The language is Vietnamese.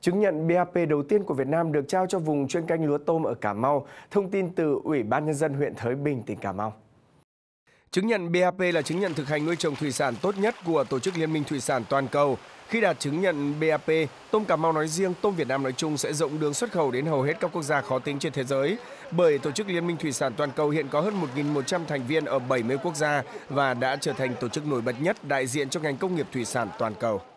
Chứng nhận BAP đầu tiên của Việt Nam được trao cho vùng chuyên canh lúa tôm ở Cà Mau. Thông tin từ Ủy ban Nhân dân huyện Thới Bình, tỉnh Cà Mau. Chứng nhận BAP là chứng nhận thực hành nuôi trồng thủy sản tốt nhất của Tổ chức Liên minh Thủy sản Toàn cầu. Khi đạt chứng nhận BAP, tôm Cà Mau nói riêng, tôm Việt Nam nói chung sẽ rộng đường xuất khẩu đến hầu hết các quốc gia khó tính trên thế giới. Bởi Tổ chức Liên minh Thủy sản Toàn cầu hiện có hơn 1.100 thành viên ở 70 quốc gia và đã trở thành tổ chức nổi bật nhất đại diện cho ngành công nghiệp thủy sản toàn cầu.